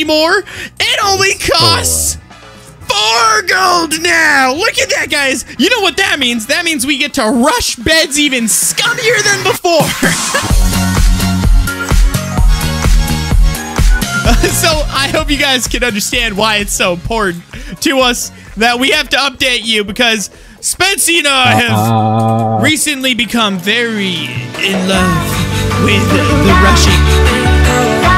anymore. It only costs 4 gold now. Look at that, guys. You know what that means? That means we get to rush beds even scummier than before. So I hope you guys can understand why it's so important to us that we have to update you, because Spency and I have recently become very in love with the rushing.